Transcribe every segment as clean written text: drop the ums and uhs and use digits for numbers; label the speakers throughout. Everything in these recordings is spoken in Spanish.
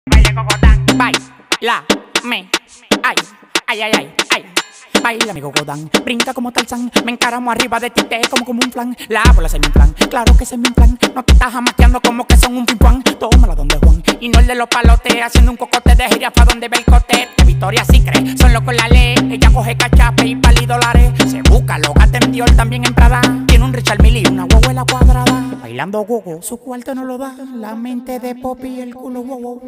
Speaker 1: baile cocotán. Baila, me, ay, ay, ay, ay, ay. Baila mi cocotán, brinca como Tarzán. Me encaramo arriba de ti, te como un flan. La bola se me inflan, claro que se me inflan. No te estás jamaqueando como que son un pimpán. Tómala donde Juan, y no el de los palotes. Haciendo un cocote de jirafa donde ve el cote. De Victoria sí cree, son locos la ley. Ella coge cachape y pali dólares. Se busca, lo gata en Dior, también en Prada. Tiene un Richard Mille y una guaguela cuadrada. Bailando gogo, su cuarto no lo da. La mente de Poppy y el culo wow.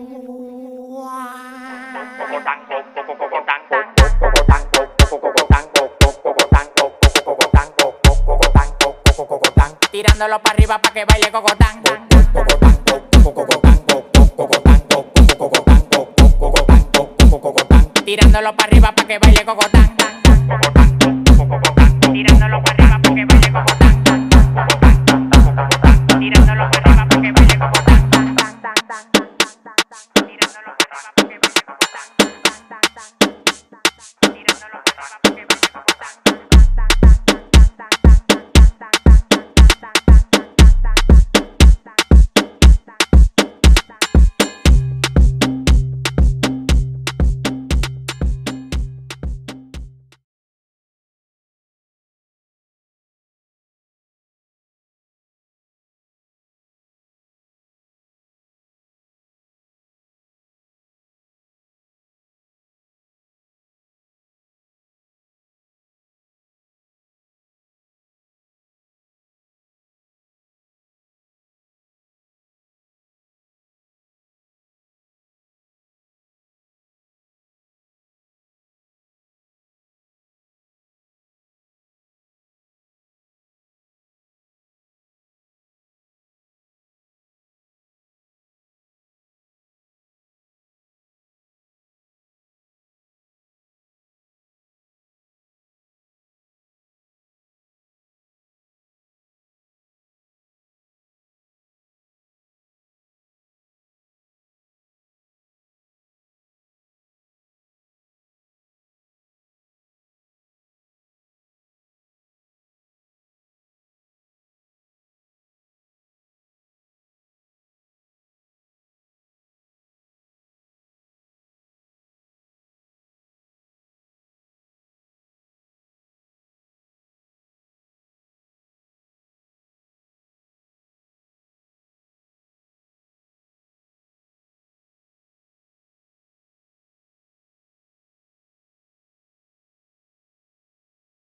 Speaker 1: Tirándolo para arriba pa' que baile cocotán. Tirándolo para arriba pa' que baile cocotán. Tirándolo para arriba pa' que baile cocotán.